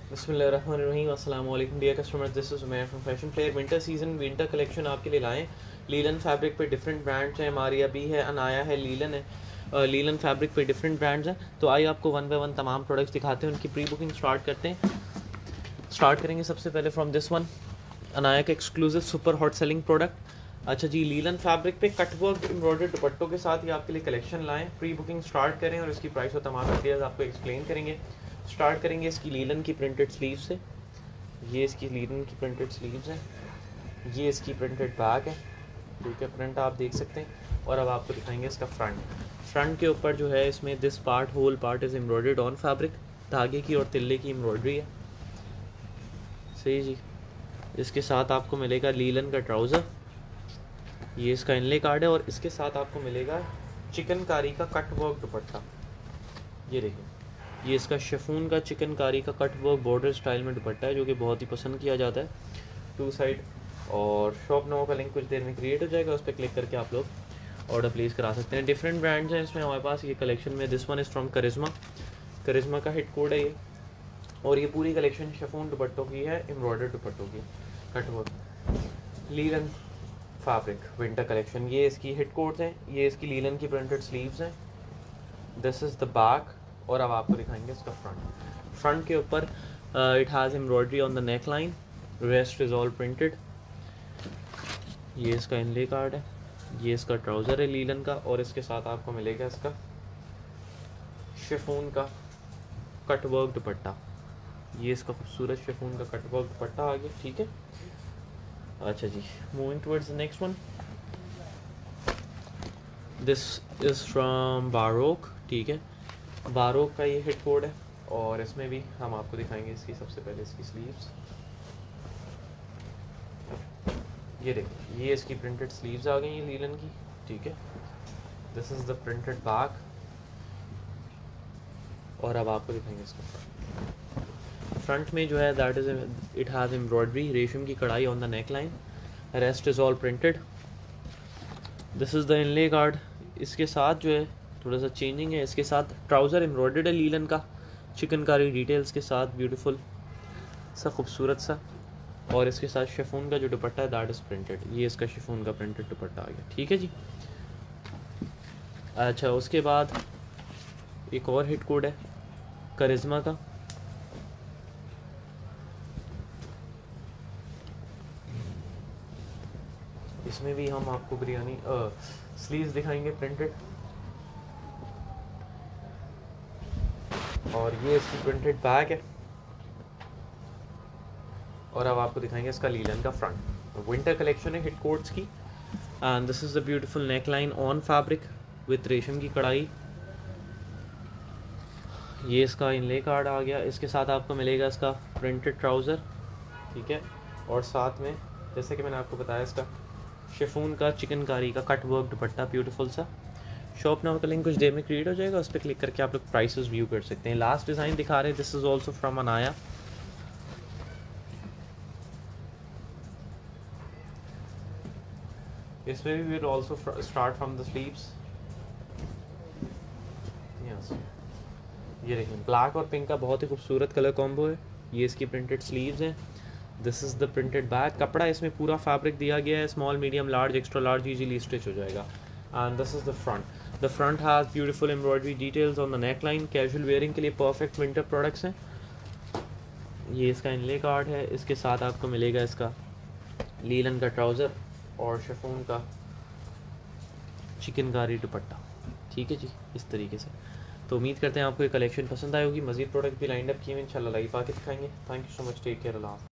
बिस्मिल्लाहिर्रहमानिर्रहीम। अस्सलाम वालेकुम dear customers, this is Umair from Fashion Flair. Winter collection आपके लिए लाएँ। लीलन फैब्रिक पे डिफरेंट ब्रांड्स हैं, मारिया बी है, अनाया है, लीलन है। लीलन फैब्रिक पे डिफरेंट ब्रांड्स हैं। तो आइए आपको वन बाय वन तमाम प्रोडक्ट्स दिखाते हैं, उनकी प्री बुकिंग स्टार्ट करते हैं। स्टार्ट करेंगे सबसे पहले फ्रॉम दिस वन, अनाया का exclusive super hot selling product. अच्छा जी, लीलन फैब्रिक पे कटवर्क एम्ब्रॉयडर्ड दुपट्टों के साथ ये आपके लिए कलेक्शन लाएँ। प्री बुकिंग स्टार्ट करें और इसकी प्राइस और तमाम डिटेल्स आपको एक्सप्लेन करेंगे। स्टार्ट करेंगे इसकी लीलन की प्रिंटेड स्लीव से। ये इसकी लीलन की प्रिंटेड स्लीव्स हैं, ये इसकी प्रिंटेड बैक है, ठीक है, प्रिंट आप देख सकते हैं। और अब आपको दिखाएंगे इसका फ्रंट के ऊपर जो है इसमें this part whole part is embroidered on fabric, धागे की और तिल्ले की एम्ब्रॉयडरी है। सही जी। इसके साथ आपको मिलेगा लीलन का ट्राउज़र, ये इसका इनले कार्ड है, और इसके साथ आपको मिलेगा चिकनकारी का कट वर्क दुपट्टा। ये देखिए, ये इसका शिफॉन का चिकनकारी का कट वर्क बॉर्डर स्टाइल में दुपट्टा है, जो कि बहुत ही पसंद किया जाता है, टू साइड। और शॉप नंबर का लिंक कुछ देर में क्रिएट हो जाएगा, उस पर क्लिक करके आप लोग ऑर्डर प्लेस करा सकते हैं। डिफरेंट ब्रांड्स हैं इसमें हमारे पास ये कलेक्शन में। This one is from Karishma का हिट कोड है ये। और ये पूरी कलेक्शन शिफॉन दुपट्टों की है, एम्ब्रॉयडर्ड दुपट्टों की, cut work linen fabric winter collection. ये इसकी हिट कोड्स हैं, ये इसकी लीलन की प्रिंटेड स्लीव्स हैं। This is the back. और अब आपको दिखाएंगे इसका फ्रंट के ऊपर it has embroidery on the neck line, rest is all printed. ये इसका इनले कार्ड है, ये इसका ट्राउज़र है लीलन का, और इसके साथ आपको मिलेगा इसका शिफॉन का कट वर्क दुपट्टा। ये इसका खूबसूरत शिफॉन का कट वर्क दुपट्टा आ गया, ठीक है। अच्छा जी, moving towards the next one, this is from Baroque, ठीक है। बारोक का ये हिट कोड है, और इसमें भी हम आपको दिखाएंगे इसकी सबसे पहले इसकी स्लीव्स। ये देखिए, ये इसकी प्रिंटेड स्लीव्स आ गई हैं लीलन की, ठीक है। This is the printed back. और अब आपको दिखाएंगे इसका फ्रंट में जो है that is it has embroidery, रेशम की कढ़ाई on the neck line, rest is all printed. This is the inlay card. इसके साथ जो है थोड़ा सा चेंजिंग है, इसके साथ ट्राउज़र एम्ब्रॉयडर्ड है लीलन का, चिकनकारी डिटेल्स के साथ, ब्यूटीफुल सा खूबसूरत सा। और इसके साथ शिफॉन का जो दुपट्टा है दैट इज़ प्रिंटेड। ये इसका शिफॉन का प्रिंटेड दुपट्टा आ गया, ठीक है जी। अच्छा, उसके बाद एक और हिट कोड है करिश्मा का। इसमें भी हम आपको बिरयानी स्लीव्स दिखाएंगे प्रिंटेड, और ये इसकी प्रिंटेड बैक है। और अब आपको दिखाएंगे इसका लीलन का फ्रंट। विंटर कलेक्शन है हिट कोट्स की, and this is the beautiful neck line on fabric with रेशम की कढ़ाई। ये इसका इनले कार्ड आ गया। इसके साथ आपको मिलेगा इसका प्रिंटेड ट्राउज़र, ठीक है। और साथ में जैसे कि मैंने आपको बताया इसका शिफॉन का चिकनकारी का कट वर्क दुपट्टा, ब्यूटीफुल सा। शॉप नंबर का लिंक कुछ देर में क्रिएट हो जाएगा, उस पर क्लिक करके आप लोग प्राइसेस व्यू कर सकते हैं। लास्ट डिज़ाइन दिखा रहे हैं, this is also from Anaya. इसमें भी will also start from the sleeves. Yes, ये देखिए, ब्लैक और पिंक का बहुत ही खूबसूरत कलर कॉम्बो है। ये इसकी प्रिंटेड स्लीव्स हैं। This is the printed back. कपड़ा इसमें पूरा फैब्रिक दिया गया है, small medium large extra large easily stitch हो जाएगा। And this is the front. The front has beautiful embroidery details on the neck line. Casual wearing के लिए परफेक्ट विंटर प्रोडक्ट्स हैं। ये इसका इनले कार्ड है। इसके साथ आपको मिलेगा इसका लीलन का ट्राउज़र और शिफॉन का चिकनकारी दुपट्टा, ठीक है जी, इस तरीके से। तो उम्मीद करते हैं आपको ये कलेक्शन पसंद आई होगी। मज़ीद प्रोडक्ट भी लाइंड अप किए हुए इंशाल्लाह लाइव आके दिखाएंगे। Thank you so much, take care, Allah.